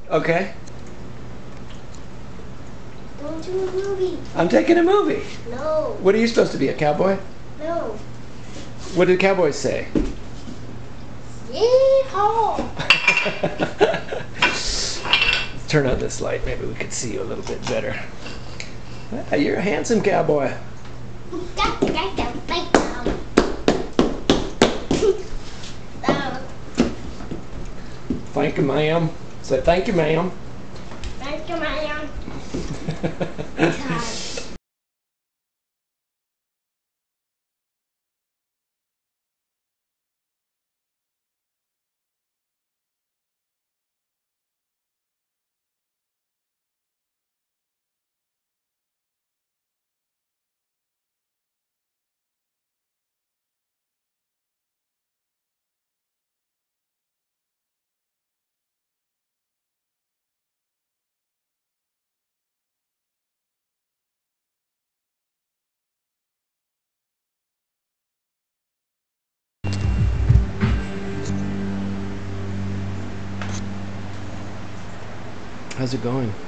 Okay. Going to a movie. I'm taking a movie. No. What are you supposed to be, a cowboy? No. What did cowboys say? Yeehaw. Let's turn on this light. Maybe we could see you a little bit better. Ah, you're a handsome cowboy. Thank you, ma'am. Say thank you, ma'am. Thank you, ma'am. How's it going?